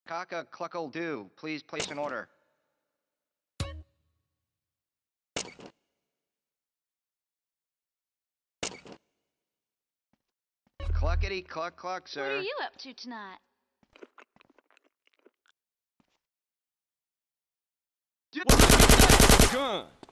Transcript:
Cock-a-cluckle-doo. Please place an order. Cluckety-cluck-cluck, sir. What are you up to tonight? Gun.